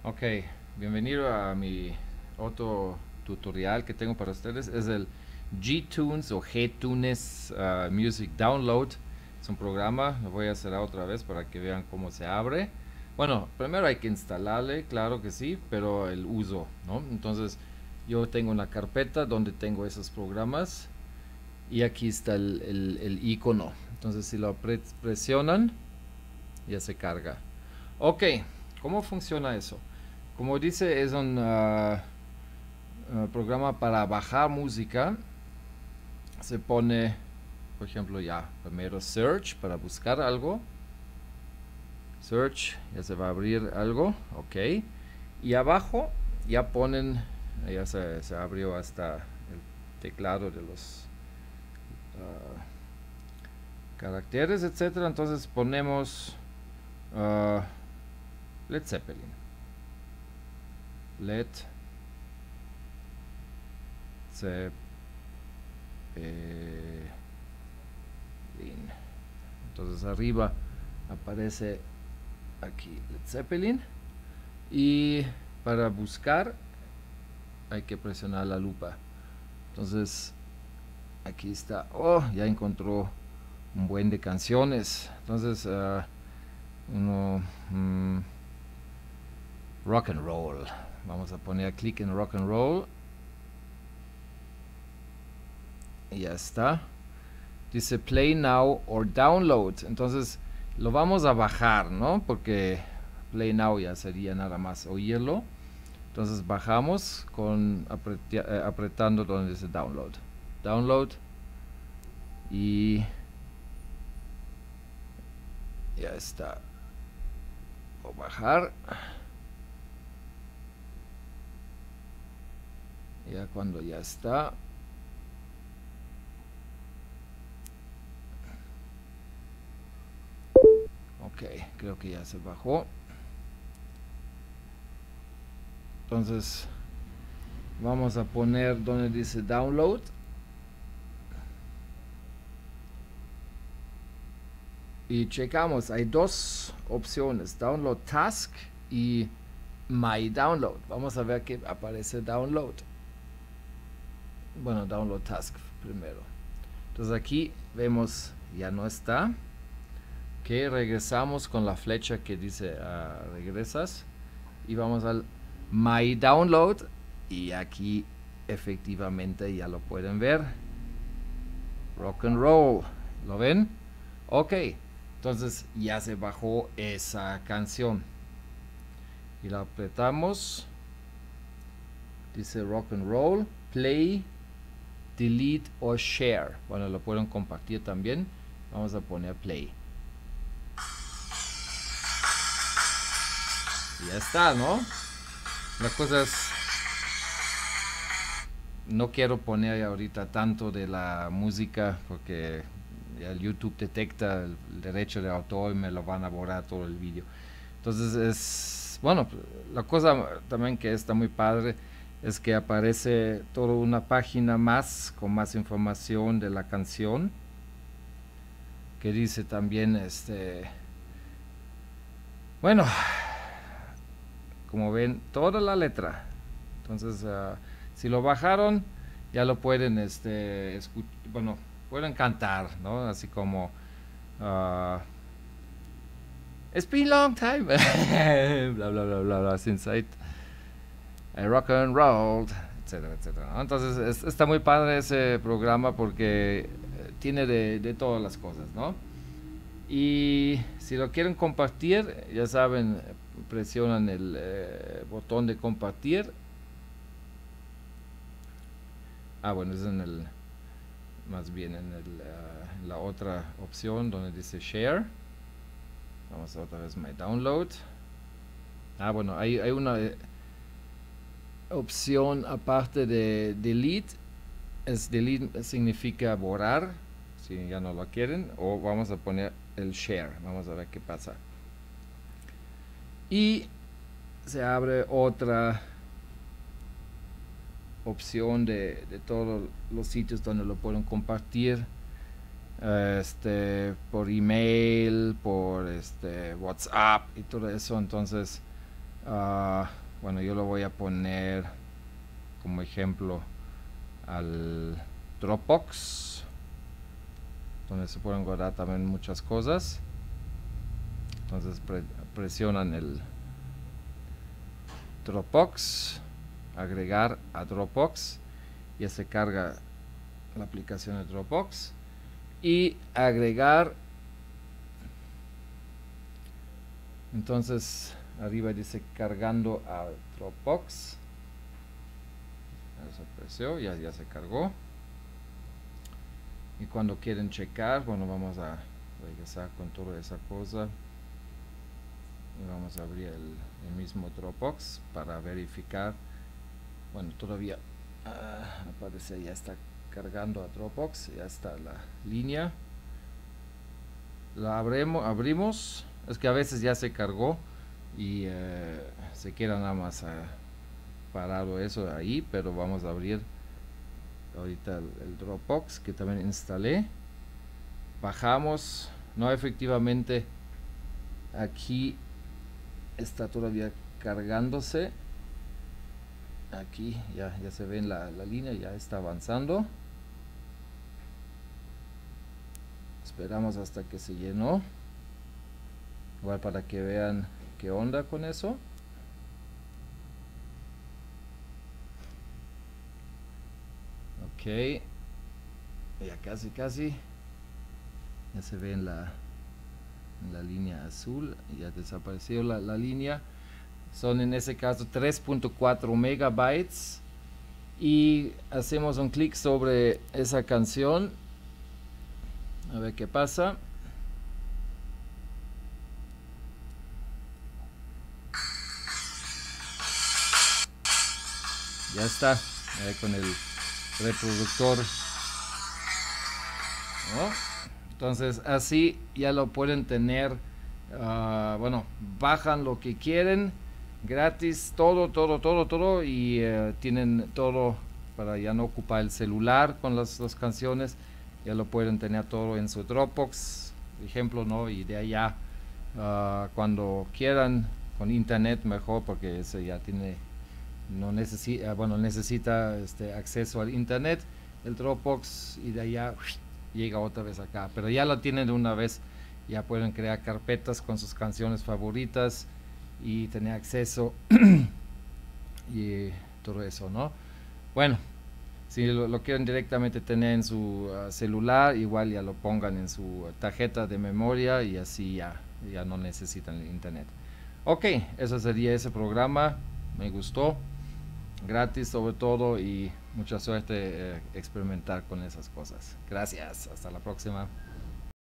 Ok, bienvenido a mi otro tutorial que tengo para ustedes. Es el Gtunes o Gtunes Music Download. Es un programa, lo voy a hacer otra vez para que vean cómo se abre. Bueno, primero hay que instalarle, claro que sí, pero el uso, ¿no? Entonces, yo tengo una carpeta donde tengo esos programas y aquí está el icono. Entonces, si lo presionan, ya se carga. Ok, ¿cómo funciona eso? Como dice, es un programa para bajar música. Se pone, por ejemplo, ya primero search para buscar algo. Search, ya se va a abrir algo, ok. Y abajo ya ponen, ya se abrió hasta el teclado de los caracteres, etcétera. Entonces ponemos uh, Led Zeppelin. Led Zeppelin. Entonces arriba aparece aquí Led Zeppelin y para buscar hay que presionar la lupa. Entonces aquí está. Oh, ya encontró un buen de canciones. Entonces rock and roll. Vamos a poner clic en rock and roll y ya está. Dice play now or download. Entonces lo vamos a bajar, ¿no? Porque play now ya sería nada más oírlo. Entonces bajamos con apretando donde dice download. Download. Y ya está. O bajar. Ya cuando ya está. Ok, creo que ya se bajó. Entonces vamos a poner donde dice download. Y checamos, hay dos opciones, download task y my download. Vamos a ver que aparece download. Bueno, download task primero. Entonces aquí vemos ya no está. Que regresamos con la flecha que dice regresas y vamos al my download y aquí efectivamente ya lo pueden ver. Rock and roll, ¿lo ven? Ok, entonces ya se bajó esa canción y la apretamos. Dice rock and roll, play, delete o share. Bueno, lo pueden compartir también. Vamos a poner play. Y ya está, ¿no? La cosa es, no quiero poner ahorita tanto de la música porque ya el YouTube detecta el derecho de autor y me lo van a borrar todo el vídeo. Entonces es, bueno, la cosa también que está muy padre es que aparece toda una página más con más información de la canción que dice también bueno, como ven, toda la letra. Entonces si lo bajaron ya lo pueden bueno, pueden cantar, ¿no? Así como it's been long time bla bla bla bla bla since I rock and roll, etcétera, etcétera, ¿no? Entonces está muy padre ese programa porque tiene de todas las cosas, ¿no? Y si lo quieren compartir, ya saben, presionan el botón de compartir. Bueno, es en el, más bien en la otra opción donde dice share. Vamos a otra vez my download. Bueno, hay una opción aparte de delete. Delete significa borrar, si ya no lo quieren. O vamos a poner el share. Vamos a ver qué pasa. Y se abre otra opción de todos los sitios donde lo pueden compartir, por email, por WhatsApp y todo eso. Entonces Bueno, yo lo voy a poner como ejemplo al Dropbox, donde se pueden guardar también muchas cosas. Entonces presionan el Dropbox, agregar a Dropbox, ya se carga la aplicación de Dropbox, y agregar. Entonces arriba dice cargando a Dropbox, eso apareció, ya se cargó. Y cuando quieren checar, bueno, vamos a regresar con toda esa cosa y vamos a abrir el mismo Dropbox para verificar. Bueno, todavía aparece, ya está cargando a Dropbox, ya está la línea, la abrimos. Es que a veces ya se cargó y se queda nada más parado eso ahí, pero vamos a abrir ahorita el Dropbox que también instalé. Bajamos, no, efectivamente aquí está todavía cargándose. Aquí ya se ve en la línea, ya está avanzando. Esperamos hasta que se llenó, igual para que vean qué onda con eso. Ok, ya casi ya se ve en la línea azul, ya desapareció la línea. Son en ese caso 3.4 megabytes y hacemos un clic sobre esa canción a ver qué pasa. Ya está con el reproductor, ¿no? Entonces así ya lo pueden tener. Bueno, bajan lo que quieren gratis, todo y tienen todo para ya no ocupar el celular con las canciones, ya lo pueden tener todo en su Dropbox, por ejemplo, ¿no? Y de allá cuando quieran con internet mejor, porque ese ya tiene, no necesita, bueno, necesita acceso al internet, el Dropbox, y de allá llega otra vez acá, pero ya lo tienen de una vez. Ya pueden crear carpetas con sus canciones favoritas y tener acceso y todo eso, ¿no? Bueno, si lo quieren directamente tener en su celular, igual ya lo pongan en su tarjeta de memoria y así ya no necesitan el internet. Ok, eso sería ese programa. Me gustó, gratis sobre todo, y mucha suerte experimentar con esas cosas. Gracias, hasta la próxima.